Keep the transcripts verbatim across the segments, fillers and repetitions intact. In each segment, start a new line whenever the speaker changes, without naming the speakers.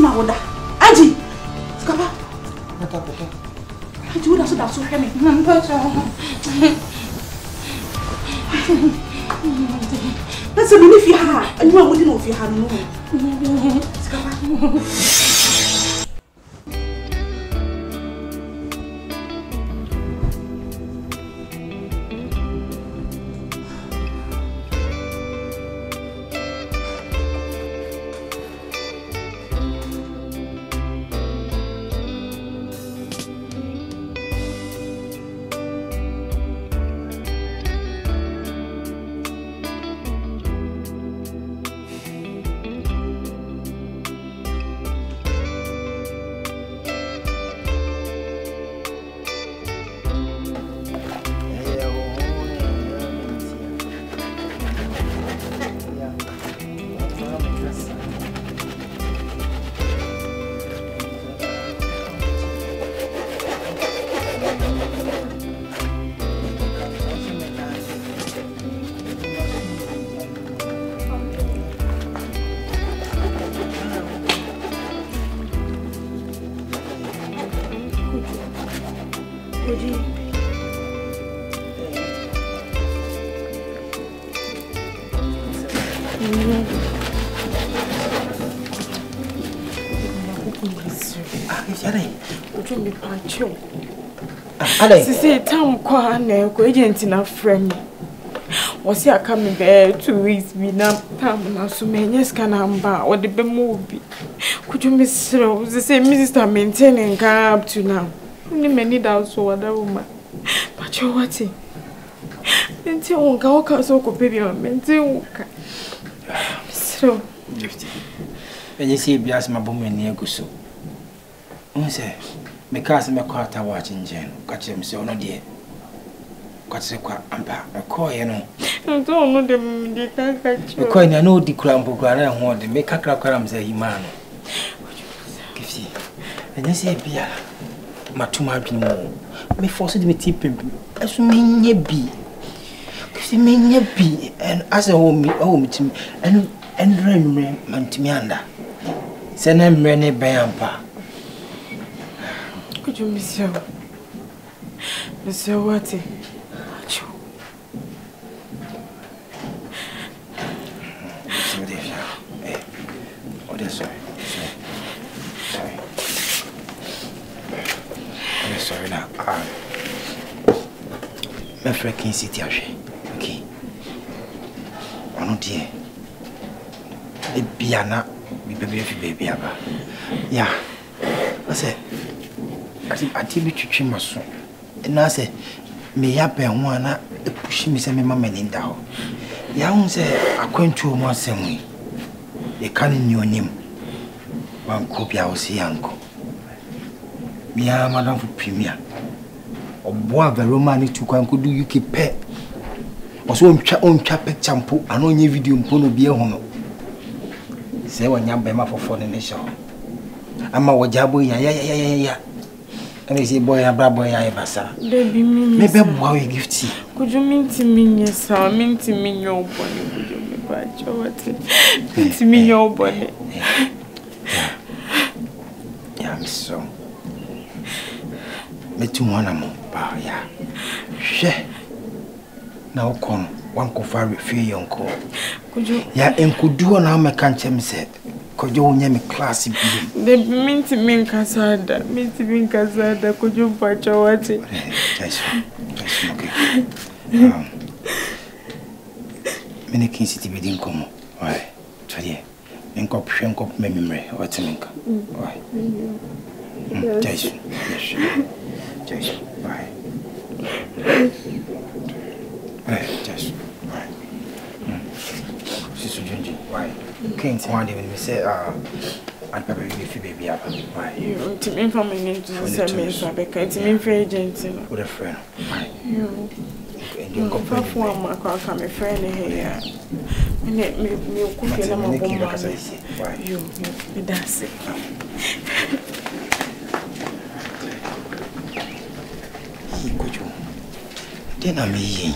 my water. Auntie! Sikapa! Auntie, what does that so heavy? That's a belief you have, and you are waiting if you have no. Sikapa!
Sisi tam kwa na ko agent na frame. Wasi aka me be two weeks bi na tam na so menye ska na mba o de be mo obi. Kuju me sro sisi me sister maintain nka up to now. Ni many doubt so wada woman. But you what? Enti on ka o ka so ko pe bi o enti o ka. Sro
Gifty. Enye si bi asema bomu ni eguso. Unse me cast me quarter watching Jen. Catch him so no dear. Catch the quack and pack a coy, you know.
I don't know them, they can't catch you.
The coin, I know the crampo granite and want to make a crack cram say, man. Gifty. And you say, Bia, my two might be more. Me force me tipping as mean ye be. Gifty mean ye be, and as a home me home to me, and and rain man to me under. Send him many bayampa.
Could you miss you? Mister Watty?
Oh, that's sorry. Sorry. Sorry. I'm sorry now. Ah. My friend can't sit here. Okay. I'm not here. Baby, I'm not. Baby, baby, yeah. I said. I think I tell you to trim my son. And I say, me happen one push me some mamma in down. Young say, I can't do one same way. You can't know him. One copy I will see uncle. Me, I am Madame for Premier. Or boy, the Romani to come could do you keep pet. Or so own chapek shampoo and only video pono be a hono. Say when you're Bema for foreign nation. I'm a wajabo, ya ya ya ya ya. And I say, boy, a bad boy, I bassa.
Baby, me,
maybe a boy Gifty.
Could you mean to me, yes, I mean to me your bonnet? Could you be bad? Mean to me your bonnet?
Yeah, yeah, Miss So. Me too, one more, bah, yeah. She now come one coffee refill your uncle. Could you? Yeah, and could do now, my can't say. Could you name me classy?
They mean to mean Casada, mean to mean Casada. Could you patch your what?
That's that's okay. Um, many kids to be in come. Why? Try and cop shank up memory. What's in ink? Why? Jason, yes, Jason, why? Why, Jason, why? Sister Ginger, why? Can't one day when we say, uh, and Papa, if you baby up, why?
You to me from me to send me so I can't mean for agents
with a friend. Why?
You and you go for my car from a friend here. And let me cook in my home.
Why?
You, you, that's it.
Could you? Then I'm eating.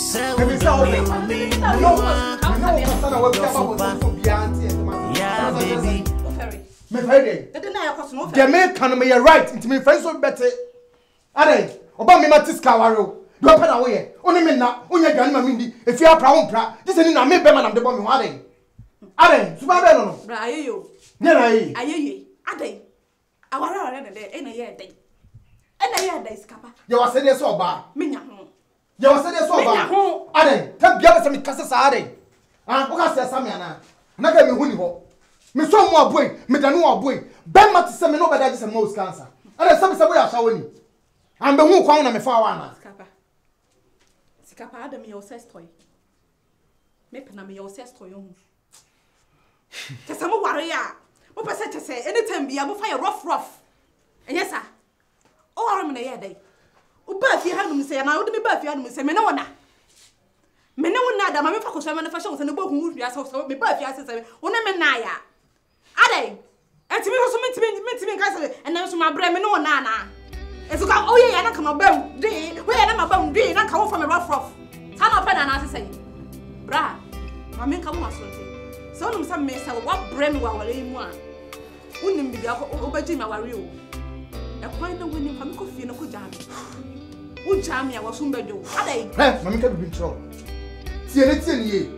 Yeah, baby.
Me Friday. The man can me right into me friends so better. Are oba me matiska waro. Do pa na wo ye. Oni me na, onya dwan ma mindi. Efi apra wo mpra. This ni na me be ma na de bo me ho are. Are, suba be no no.
Bra ayeyo.
Ne na yi.
Ayeye. Ade. Awara awara na de, e na ye de. E na ye de Sikapa.
Ye wa se de so oba.
Menya ho.
Ye wa se de so oba.
Menya ho.
Are, ta bia be se me kase sa are. Ah, wo ka se sa me ana. Na ga me hu ni ho. Me so mo aboy, me danu aboy. Ben ma se me no be da se mo cancer. Are se me se boy asha woni. Am be hu kwa na me fa wa na.
Sikapa. Sikapa adam your sex toy. Me pena me your sex toy on. Tesa mo ware ya. Mo pese tese anytime bia mo fire rough rough. Yes sir. O ware me na ye dai. O ba fi hanum se na o de me ba fi hanum se me na wona. Me na wona da ma me fa ko so me na fa so se ne bo hu hwia so me ba fi ase se wo na me na ya. Ade. Enti me so me timi me timi nka se ena so ma bre me no na na. Ezo ka o ye ya na ka ma bam di. We ya na ma bam di na ka wo fa me rough rough. Sa na pa na na se bra. Ma me nka mo asonte. So no some me say what bre me wa wale mu a. Unim bi akọ obaji ma ware o. E kwan na woni fa me ko fie na ko jam. U jam ya wo so mbedo. Ade.
Eh, ma me ka bi ntro. Tie ne tie ne ye.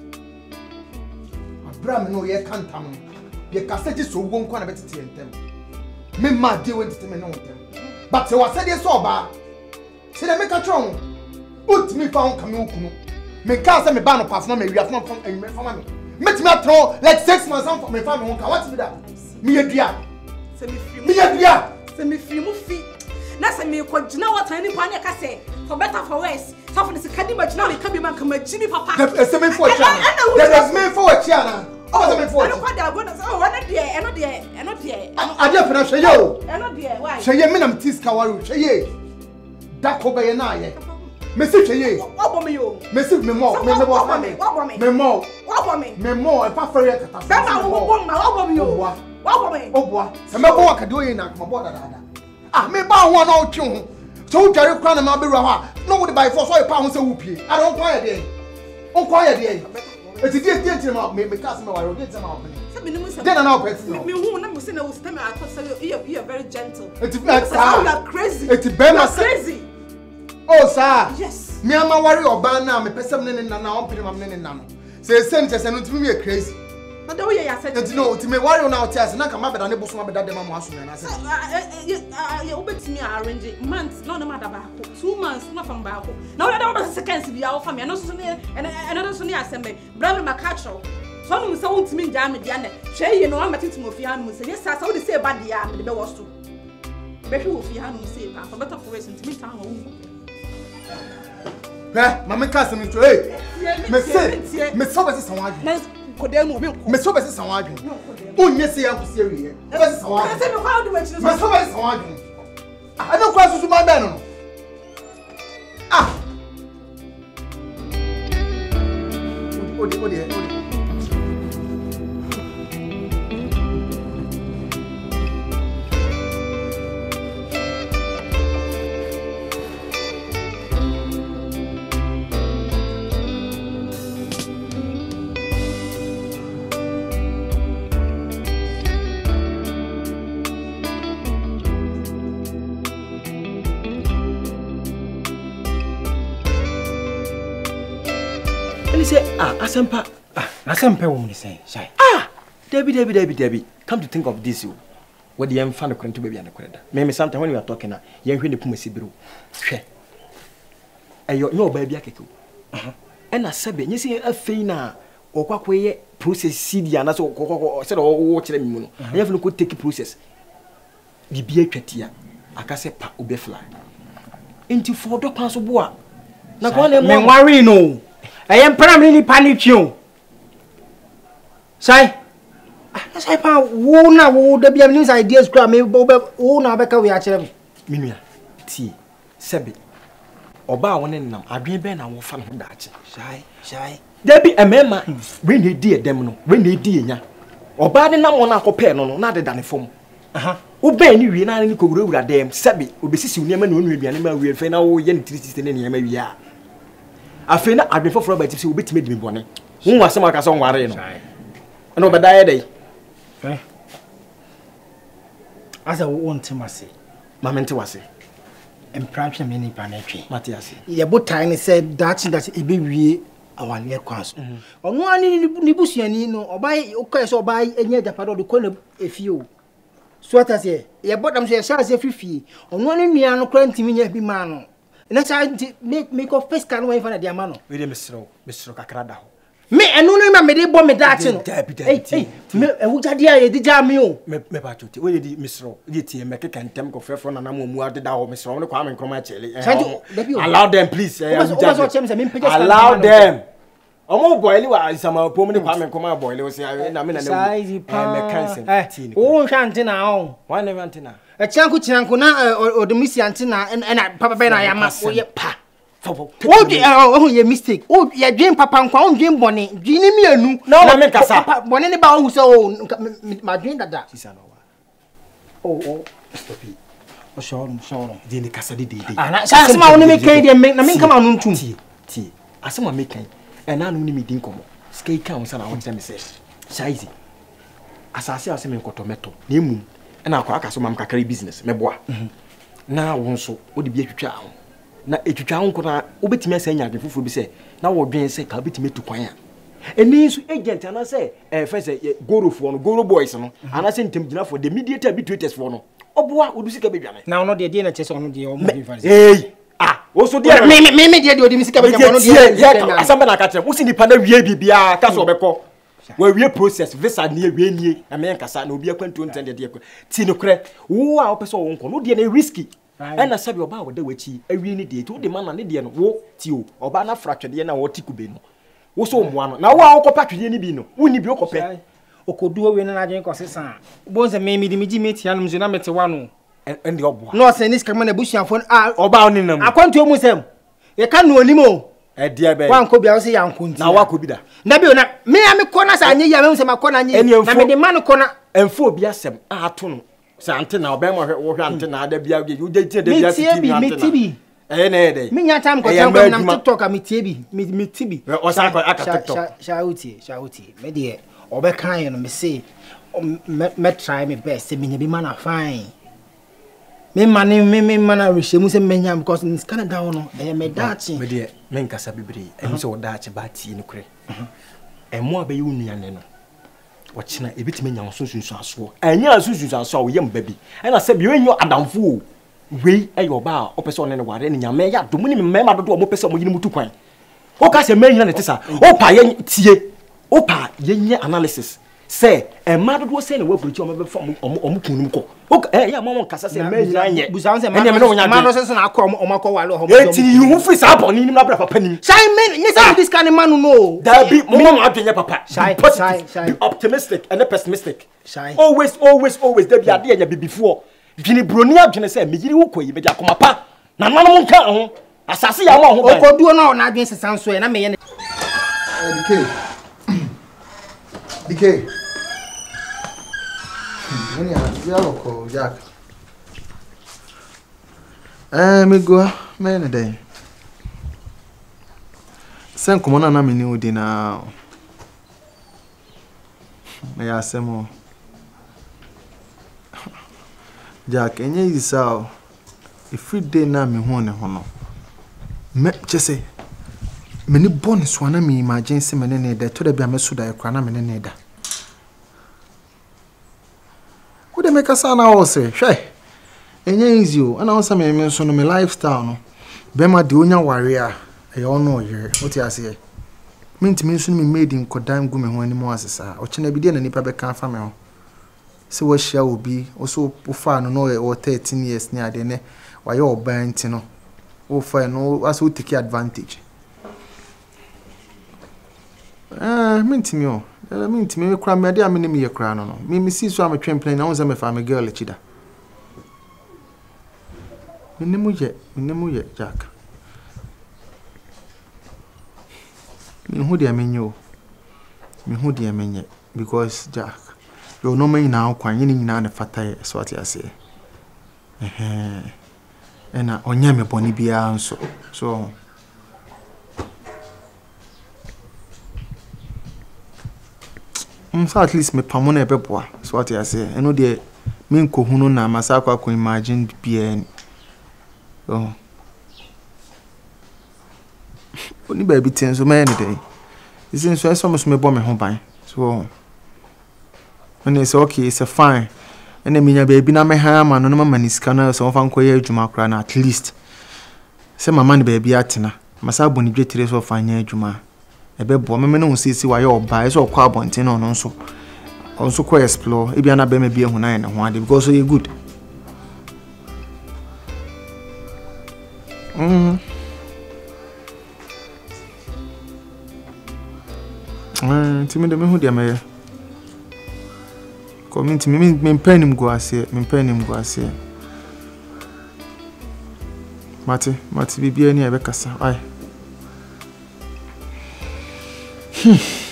Abra me no ye kantam. Ye kaseti so wo nkwa na betete entem. Me ma de won tete me no entem. But se wa se de so ba. Se de me ka tro. Ut mi fa on ka me okunu. Me ka se me ba no paf na me wi afon fam enme fam me. Me ti me tro like six months am for me fa me won ka what be that? Me yedua.
Se me free.
Me yedua.
Se me free mu fi. Na se me ko gina what ani pa na ka se for better for worse. So for the kadi ma gina me ka bi man ka ma gini papa.
The se me for chia. There is me for chia na. Oh, se me for.
I don't quite go na oh one there, eno there, eno there.
Adeapena hwe ye o.
Eno there, why?
Hwe ye me nam tiska waru hwe ye. Da ko be ye na ye. Me si hwe ye.
Obo me yo.
Me si me mo, me me bo me.
Obo me.
Me mo.
Obo me.
Me mo e pa fere kata.
Be ma wo bo ma obo me yo. Obo me.
Obo. Se me bo akade oye na ko bo da da. Ah, me ba ho na o twe ho. So jare kra na ma be ruwa ha. No wo de by force so e pa ho se wo pie. I don't kwa ye de. On kwa ye de. Eti die die tie ma me me cast me waro die tie ma open. Then now person.
Me who na me say na wo system I thought say you you are very gentle.
Eti be sir.
You are crazy.
Eti be ma
crazy.
Oh sir.
Yes.
Me ama worry oba na me person ne na na on pini ma ne na no. Say same say no timi me crazy.
Na the way you say.
Eti no timi worry na o tia na ka ma beda ne boso ma beda dem ma aso me na say.
You obetimi arrange months no no matter ba ko. two months no from ba ko. Na we dey seconds bi a wo fam ya no so ne another so ne asembe. Bra me makacho. So no say won timi nja me dia na. Hwe ye no amatiti mo fi ha no say yes sir so dey say bad dia me dey be wo so. Be hwe wo fi ha no say pa for better for us timi tan wo.
Eh, mama ka se me to eh. Me say, me so be se san wadwe.
Na kodemu me ko.
Me so be se san wadwe. Onye se ya kusie wi ye. Be se san wadwe.
Say me kwa do we chi.
Me so be se san wadwe. I don't cross susu ma be no. Ah. Odi odi odi.
Say, ah, asempa, ah, asempa woman is saying, shy. Ah, Debbie, Debbie, Debbie, Debbie. Come to think of this, you. What the young fan of to baby and the credit. Maybe sometimes when we are talking, young when the Pumasi brew. She. And you know, baby, I can go. And I said, you see a fina or what way process seed and also said, oh, watch them. I have no good take a process. The beer catia, I can say, pa, ube fly. Into four dollars of bois. Now, one and worry no. I am primarily panic you. Say, I found one now, the Biamese ideas grab me, oh, now back away at them. Minia, tea, Sebby. Or bow one in them. I been Ben, I will find that. Shy, shy. There be a member when they dear them, when they dear, or bad enough on our pen, no, not than a form. Uh-huh. Oh, Ben, you and I could go at them, Sebby, will be sissy, never know we be animal, we will find out yen tristis in any area. Afei na adwen foforo ba Tipsy obetime di me bone. Hu wasem aka so nware no. Na obeda ye dey.
Eh. Asa wo ntimase.
Ma mente wase.
Empratwe me ni pa na twe.
Matiase.
Ye botai ne said that that e be wie awale kwaso. Ono ani ni busuani no obai okai so obai enya japado de ko na efie o. So what say ye bodam so ye sha se frifie. Ono ani nua no kra ntimi nya bi ma no. Na cha make make of face kan wan fa na dia ma no.
We dey misro, misro kakra da ho.
Me enu no ma me dey bomb me that no. Hey, hey, me ewu jade a ye di ja me o.
Me me ba choti. We dey misro. Ye tie me keka ntem ko frefo na na mo mu ade da ho misro. Ne kwa me nkroma chele. Allow them please. Allow them. Omo boili wa isama pom ne kwa me nkroma boili o se na me na na.
Shaizy
pa. Me kan
sen. O hwa antina o.
Why never antina?
E chianku chianku na odumisi antina na papa be na ya ma o ye pa. Oh, oh, ye mistake. Oh, ye dream papa nkwa, oh dream boni. Dream mi anu.
Na me kasa.
Boni ne ba hu so oh, ma dream dada.
Sisa no wa.
Oh, oh.
Stop it.
O sure, sure.
Di ni kasa di di di.
Ah, na sa ma woni me kan di na me kama no ntum.
Ti, ti. Asema me kan. E na no ni me din komo. Skate kan so na won tell me say. Shaizy. Asase ase me nkoto meto. Na emu. E na akwa aka so mam kakari business me boa. Na won so, wo di bi atwitwa ho. Na etwitwa ho nkona obetime asa nya adwefofo bi se na wo dwen se ka obetime tu kwan a eni so agent ana se eh fe se goro fo no goro boys no ana se ntem gina for the mediator arbitrators for no oboa odusika bedwane
na ono de de na chese ono de o mo bi
eh ah wo so de
me me me de de odi misika bedwane ono de
asamba na ka tere wo si nipa na wie bibia ka so obekọ wa wie process visa na wie nie na me nkasa na obi akwantu ntende de ekọ ti no kre wo a opese wo nko no de na risky. Ena sabi oba wo de wachi awie ni de to de man na ne de no wo ti o oba na fratwede na wo tikube no wo so mmoa no na wo a okopa twede ni bi no wo ni bi okope
okoduo we na agyen kosesa bo nse me mi di mi gi meti anum so na mete wa no
en de oboa
no se ni skama na busuafo a
oba oni nam
akwantu mu sem ye ka no onimo
e dia be
wan ko bia wo se yankonti
na wa ko bi da
na bi o na me a me ko na sa anye ya me se ma ko na anye na me de man ko na
enfo obi asem a to no Sante na obem wo hwe ante na ada bia ge je je de bia
T V ante na mitibi
eh na dey
me nya time ko tam ko na TikTok a mitibi mitibi
o sa ko aka TikTok
shauti shauti me de obe kan no me say me try me best me nya bi man fine me man me me man rehemu se me nya because in Canada no eh me dachi
me de me nkasa bibiri em se wo dachi ba ti ni kure eh mo abayi unuane no wachina ebitime nya sunsunsu aso anya sunsunsu aso wo yem babi na se bi wenyo adamfo wei ayo ba opese one ne ware ne nyame ya domu ni mema dodo mo pese mo yini mutu kwan o ka se manyina ne tesa o pa ye tie o pa ye nya analysis se e ma dodo se ne wa preach o me be fam o mo kunum ko o eh ya mo kasa se manyina nye
busan se ma no se na akọ o makọ wale o
mo eti hu fi sa bo ni ni na bra papa ni
shai men ni say this kind man no
that be mo mo adwenye papa
shai shai
be optimistic and pessimistic
shai
always always always there be ade ya bibifo dwene broni adwene se me yiri wo koyi me dia koma pa na nanom nka ho asase ya mo ho ba
okoduo na na adwen sesan so e na me ye
dk dk When you have your local Jack. Eh, me go, man, a day. Send come on, I'm in dinner. May I say more? Jack, and ye is so. If we day now, me one and one. Me just say, many bonus one, me imagine some men that to the be a mesuda, a crana men nether. Would make a son also? Shay. And yes, you and also me mention my lifestyle. No, Bema Dunya warrior. I all know you. What you say? Mean to mention me made in Kodam Gumi when more as a or China be done any paper can family. So what shall will be also far no or thirteen years near the ne while you're buying no. Oh, fine, no, as we take advantage. Ah, mean to me. I mean to me, cry, my dear, me a crown on me. Me see so I'm a train plane. I was a family girl, Chida. Me name yet, me name yet, Jack. Me who dear mean you? Me who dear mean yet? Because Jack, you know me now, quite in an fatay, so what I say. Eh, and I on yam bonny be so. So, um so at least me pamona e beboa so what you say eno de me nkohunu na masakwa ko imagine bia ni oh oni baby tin so man dey isin so so me bo me ho ban so when it's okay it's a fine and me nya baby na me ha ma no mama ni sika na so fa nkoye adwuma kra na at least say mama ni baby atena masa boni dwetire so fa nya adwuma ebe bo me me no sisi wa ye oba so kwa abonten no nso onso ko explore e bia na be me bia hu na ne ho ade because you good mm ah timi de me hu de me community me me penim go ase me penim go ase mate mate bibia ni e be kasa ai